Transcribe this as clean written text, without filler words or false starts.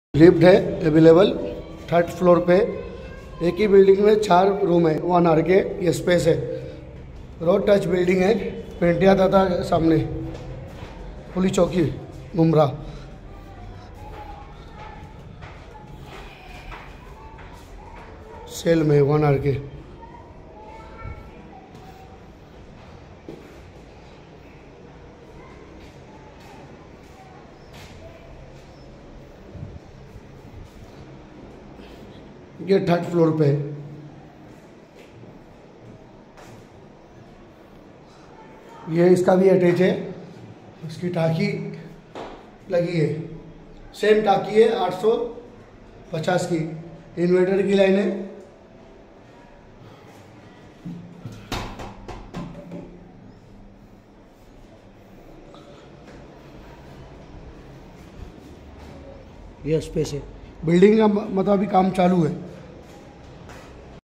Lift है available 3rd floor पे। एक ही बिल्डिंग में 4 रूम है, 1 आर के ये स्पेस है। रोड टच बिल्डिंग है, पेंटिया दादा सामने, पुलिस चौकी मुमरा। सेल में 1 आर के। ये 3rd फ्लोर पे है। ये इसका भी अटैच है, इसकी टाकी लगी है, सेम टाकी है 850 की, इन्वर्टर की लाइन है। ये स्पेस है, बिल्डिंग का मतलब अभी काम चालू है।